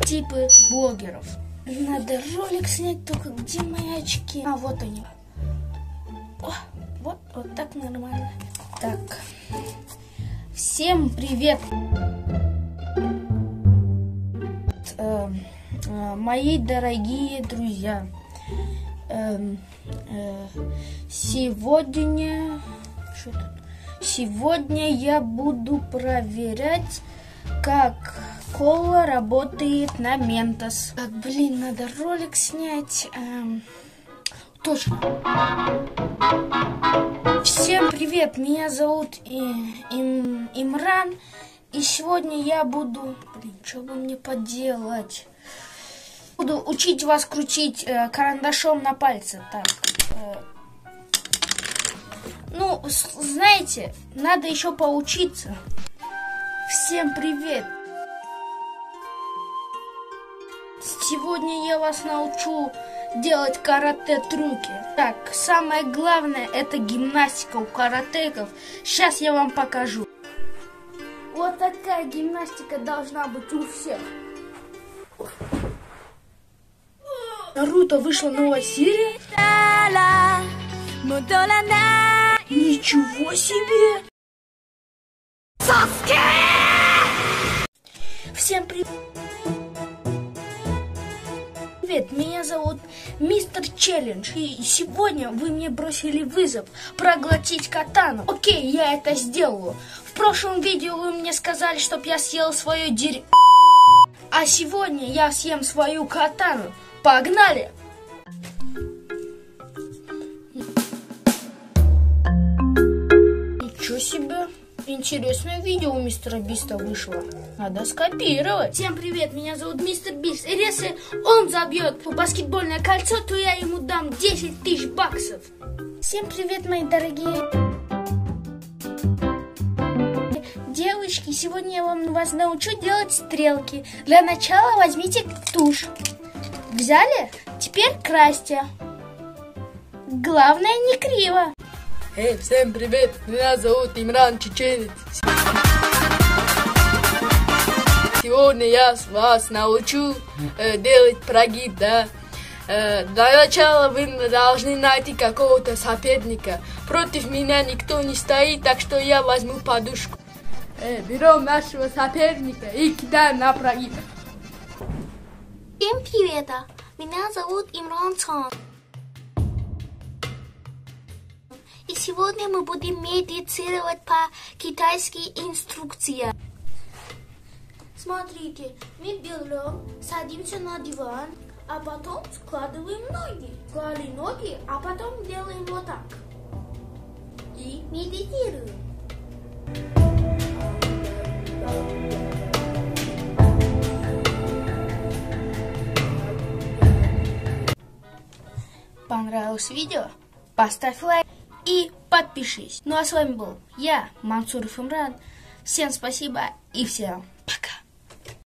типы блогеров. Надо ролик снять, только где мои очки? А, вот они. О, вот так нормально. Так. Всем привет! Мои дорогие друзья. Сегодня я буду проверять, как кола работает на Ментос. Так, блин, надо ролик снять. Точно. Всем привет, меня зовут Имран. И сегодня я буду... Блин, что бы мне поделать? Буду учить вас крутить карандашом на пальце. Так. Ну, знаете, надо еще поучиться. Всем привет. Сегодня я вас научу делать карате-трюки. Так, самое главное это гимнастика у каратеков. Сейчас я вам покажу. Вот такая гимнастика должна быть у всех. Наруто вышла новая серия. Ничего себе! Саске! Всем привет! Привет, меня зовут Мистер Челлендж. И сегодня вы мне бросили вызов проглотить катану. Окей, я это сделаю. В прошлом видео вы мне сказали, чтоб я съел свое дерьмо. А сегодня я съем свою катану. Погнали! Ничего себе! Интересное видео у Мистера Биста вышло. Надо скопировать. Всем привет, меня зовут Мистер Бист. И если он забьет баскетбольное кольцо, то я ему дам 10 тысяч баксов. Всем привет, мои дорогие девочки. Сегодня я вас научу делать стрелки. Для начала возьмите тушь. Взяли? Теперь красьте. Главное, не криво. Эй, всем привет, меня зовут Имран Чеченец. Сегодня я вас научу делать прогиб, да. Для начала вы должны найти какого-то соперника. Против меня никто не стоит, так что я возьму подушку. Берем нашего соперника и кидаем на прогиб. Всем привет, меня зовут Имран Цан. И сегодня мы будем медитировать по китайской инструкции. Смотрите, мы берем, садимся на диван, а потом складываем ноги. Склали ноги, а потом делаем вот так. И медитируем. Понравилось видео? Поставь лайк и подпишись. Ну а с вами был я, Мансуров Имран. Всем спасибо и всем пока.